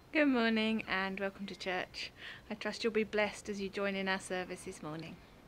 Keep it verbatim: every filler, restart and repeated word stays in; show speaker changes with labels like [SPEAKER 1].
[SPEAKER 1] Good morning and welcome to church. I trust you'll be blessed as you join in our service this morning.